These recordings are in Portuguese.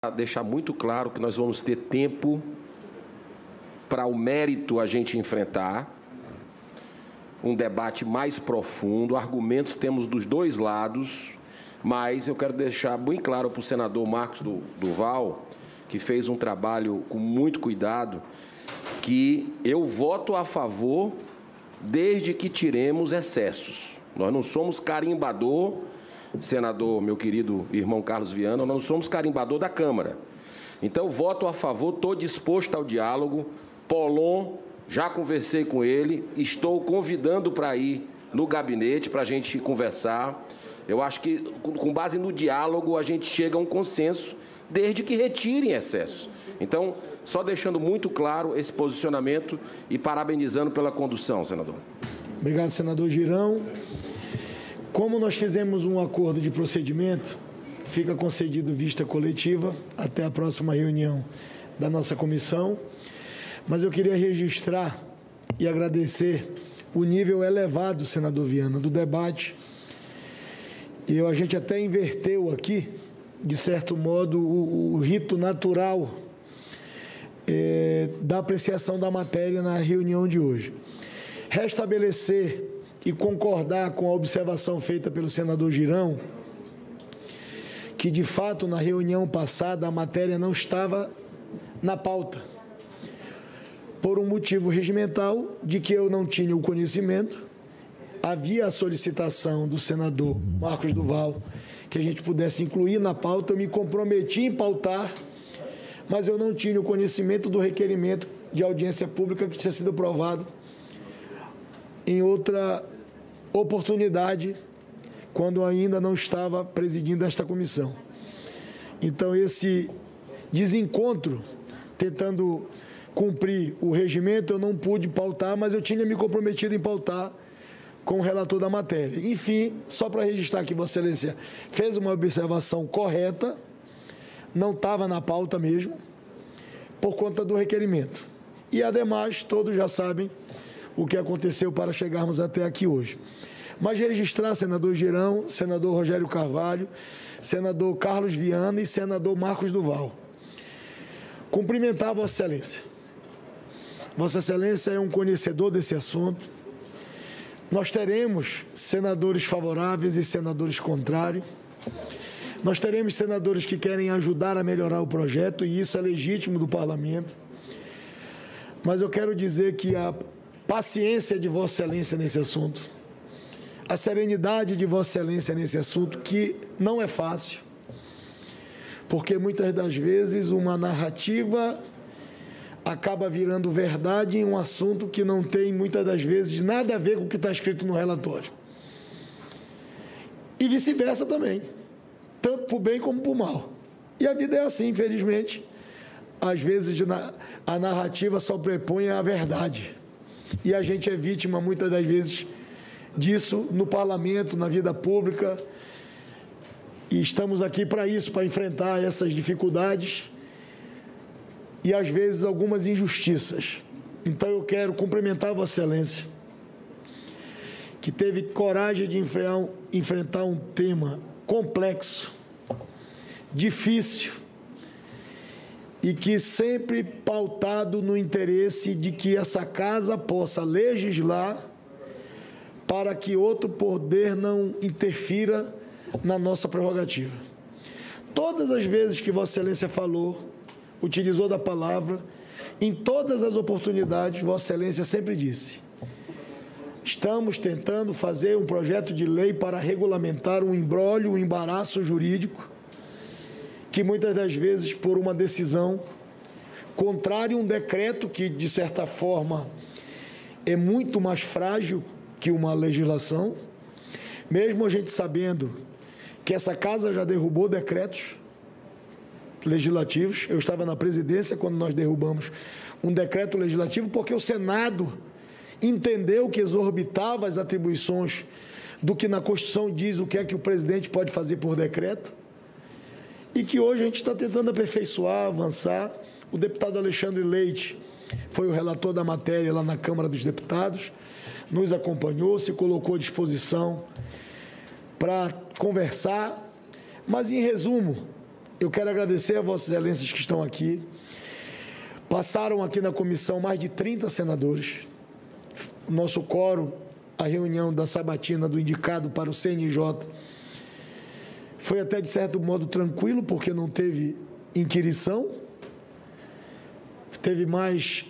deixar muito claro que nós vamos ter tempo para o mérito a gente enfrentar, um debate mais profundo, argumentos temos dos dois lados, mas eu quero deixar bem claro para o senador Marcos Duval, que fez um trabalho com muito cuidado, que eu voto a favor desde que tiremos excessos. Nós não somos carimbador, senador, meu querido irmão Carlos Viana, nós não somos carimbador da Câmara. Então, voto a favor, estou disposto ao diálogo. Polon, já conversei com ele, estou convidando para ir no gabinete para a gente conversar. Eu acho que, com base no diálogo, a gente chega a um consenso, desde que retirem excessos. Então, só deixando muito claro esse posicionamento e parabenizando pela condução, senador. Obrigado, senador Girão. Como nós fizemos um acordo de procedimento, fica concedido vista coletiva até a próxima reunião da nossa comissão. Mas eu queria registrar e agradecer o nível elevado, senador Viana, do debate. E a gente até inverteu aqui, de certo modo, o rito natural da apreciação da matéria na reunião de hoje. Restabelecer e concordar com a observação feita pelo senador Girão, que, de fato, na reunião passada, a matéria não estava na pauta, por um motivo regimental de que eu não tinha o conhecimento. Havia a solicitação do senador Marcos Duval que a gente pudesse incluir na pauta, eu me comprometi em pautar, mas eu não tinha o conhecimento do requerimento de audiência pública que tinha sido aprovado em outra oportunidade, quando ainda não estava presidindo esta comissão. Então, esse desencontro, tentando cumprir o regimento, eu não pude pautar, mas eu tinha me comprometido em pautar com o relator da matéria. Enfim, só para registrar que Vossa Excelência fez uma observação correta, não estava na pauta mesmo, por conta do requerimento. E, ademais, todos já sabem o que aconteceu para chegarmos até aqui hoje. Mas registrar, senador Girão, senador Rogério Carvalho, senador Carlos Viana e senador Marcos Duval. Cumprimentar Vossa Excelência. Vossa Excelência é um conhecedor desse assunto. Nós teremos senadores favoráveis e senadores contrários. Nós teremos senadores que querem ajudar a melhorar o projeto, e isso é legítimo do parlamento. Mas eu quero dizer que a paciência de Vossa Excelência nesse assunto, a serenidade de Vossa Excelência nesse assunto, que não é fácil, porque muitas das vezes uma narrativa acaba virando verdade em um assunto que não tem, muitas das vezes, nada a ver com o que está escrito no relatório. E vice-versa também, tanto para o bem como para o mal. E a vida é assim, infelizmente. Às vezes a narrativa só prepõe a verdade. E a gente é vítima, muitas das vezes, disso no parlamento, na vida pública. E estamos aqui para isso, para enfrentar essas dificuldades e, às vezes, algumas injustiças. Então, eu quero cumprimentar Vossa Excelência, que teve coragem de enfrentar um tema complexo, difícil, e que sempre pautado no interesse de que essa casa possa legislar para que outro poder não interfira na nossa prerrogativa. Todas as vezes que Vossa Excelência falou, utilizou da palavra, em todas as oportunidades, Vossa Excelência sempre disse: estamos tentando fazer um projeto de lei para regulamentar um imbróglio, um embaraço jurídico, que muitas das vezes, por uma decisão contrária a um decreto que, de certa forma, é muito mais frágil que uma legislação, mesmo a gente sabendo que essa casa já derrubou decretos legislativos. Eu estava na presidência quando nós derrubamos um decreto legislativo, porque o Senado entendeu que exorbitava as atribuições do que na Constituição diz o que é que o presidente pode fazer por decreto, e que hoje a gente está tentando aperfeiçoar, avançar. O deputado Alexandre Leite foi o relator da matéria lá na Câmara dos Deputados, nos acompanhou, se colocou à disposição para conversar, mas, em resumo, eu quero agradecer a Vossas Excelências que estão aqui. Passaram aqui na comissão mais de 30 senadores. Nosso quórum, a reunião da sabatina do indicado para o CNJ, foi até de certo modo tranquilo, porque não teve inquirição, teve mais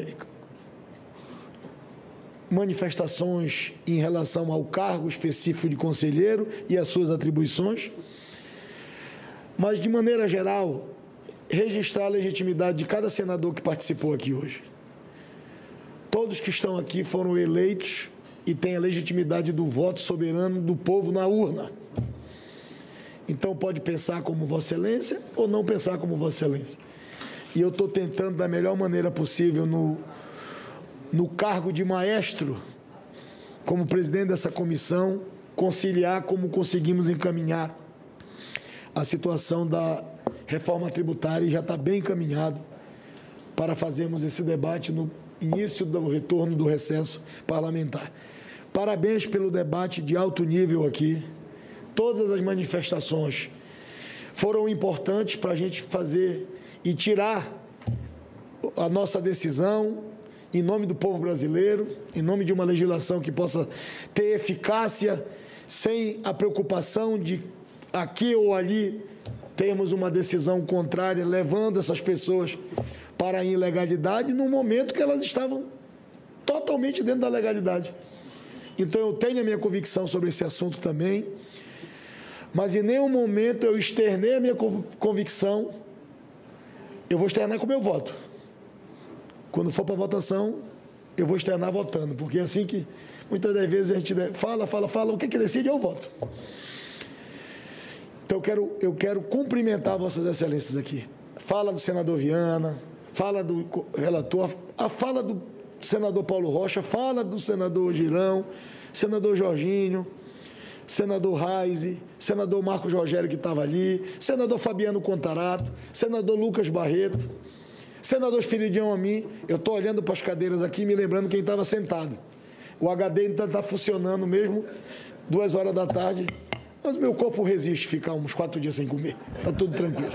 manifestações em relação ao cargo específico de conselheiro e as suas atribuições, mas, de maneira geral, registrar a legitimidade de cada senador que participou aqui hoje. Todos que estão aqui foram eleitos e têm a legitimidade do voto soberano do povo na urna. Então, pode pensar como Vossa Excelência ou não pensar como Vossa Excelência. E eu estou tentando, da melhor maneira possível, no cargo de maestro, como presidente dessa comissão, conciliar como conseguimos encaminhar a situação da reforma tributária, e já está bem encaminhado para fazermos esse debate no início do retorno do recesso parlamentar. Parabéns pelo debate de alto nível aqui. Todas as manifestações foram importantes para a gente fazer e tirar a nossa decisão em nome do povo brasileiro, em nome de uma legislação que possa ter eficácia, sem a preocupação de aqui ou ali termos uma decisão contrária, levando essas pessoas para a ilegalidade no momento que elas estavam totalmente dentro da legalidade. Então, eu tenho a minha convicção sobre esse assunto também, mas em nenhum momento eu externei a minha convicção. Eu vou externar com o meu voto. Quando for para a votação, eu vou externar votando, porque é assim que muitas das vezes a gente fala, o que decide é o voto. Então, eu quero cumprimentar Vossas Excelências aqui. Fala do senador Viana, fala do relator, a fala do senador Paulo Rocha, fala do senador Girão, senador Jorginho, senador Reise, senador Marcos Rogério, que estava ali, senador Fabiano Contarato, senador Lucas Barreto, senador Espiridião Amin. Eu estou olhando para as cadeiras aqui, me lembrando quem estava sentado. O HD ainda está funcionando mesmo, 2 horas da tarde, mas meu corpo resiste ficar uns 4 dias sem comer. Está tudo tranquilo.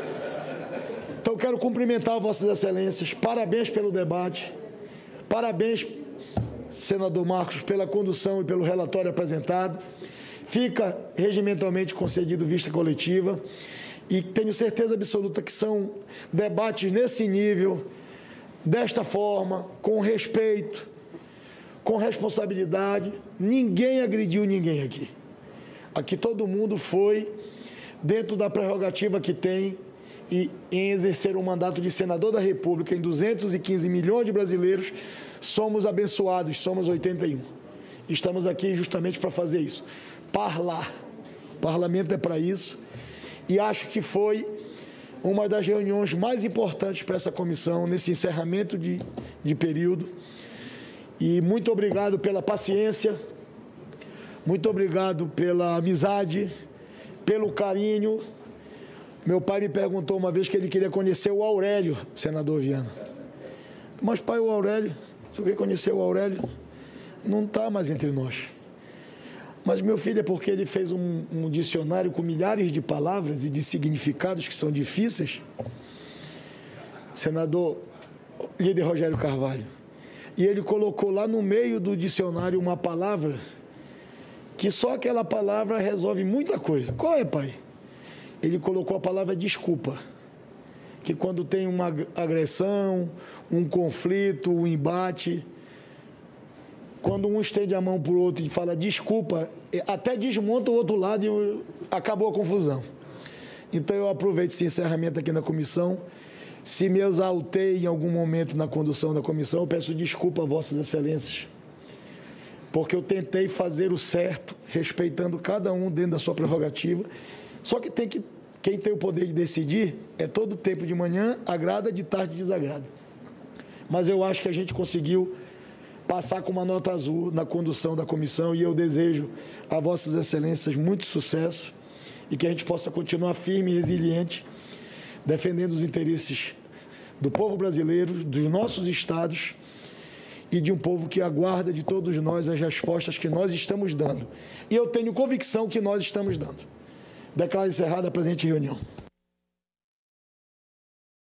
Então, quero cumprimentar Vossas Excelências. Parabéns pelo debate. Parabéns, senador Marcos, pela condução e pelo relatório apresentado. Fica regimentalmente concedido vista coletiva e tenho certeza absoluta que são debates nesse nível, desta forma, com respeito, com responsabilidade. Ninguém agrediu ninguém aqui. Aqui todo mundo foi dentro da prerrogativa que tem e em exercer um mandato de senador da República em 215 milhões de brasileiros. Somos abençoados, somos 81. Estamos aqui justamente para fazer isso. Parlar. O parlamento é para isso. E acho que foi uma das reuniões mais importantes para essa comissão, nesse encerramento de período. E muito obrigado pela paciência, muito obrigado pela amizade, pelo carinho. Meu pai me perguntou uma vez que ele queria conhecer o Aurélio, senador Viana. Mas, pai, o Aurélio, você quer conhecer o Aurélio? Não está mais entre nós. Mas, meu filho, é porque ele fez um dicionário com milhares de palavras e de significados que são difíceis. Senador líder Rogério Carvalho. E ele colocou lá no meio do dicionário uma palavra que só aquela palavra resolve muita coisa. Qual é, pai? Ele colocou a palavra desculpa. Que quando tem uma agressão, um conflito, um embate, quando um estende a mão para o outro e fala desculpa, até desmonta o outro lado e acabou a confusão. Então, eu aproveito esse encerramento aqui na comissão. Se me exaltei em algum momento na condução da comissão, eu peço desculpa a Vossas Excelências, porque eu tentei fazer o certo, respeitando cada um dentro da sua prerrogativa. Só que quem tem o poder de decidir é todo tempo de manhã, agrada, de tarde desagrada. Mas eu acho que a gente conseguiu passar com uma nota azul na condução da comissão e eu desejo a Vossas Excelências muito sucesso e que a gente possa continuar firme e resiliente, defendendo os interesses do povo brasileiro, dos nossos estados e de um povo que aguarda de todos nós as respostas que nós estamos dando. E eu tenho convicção que nós estamos dando. Declaro encerrada a presente reunião.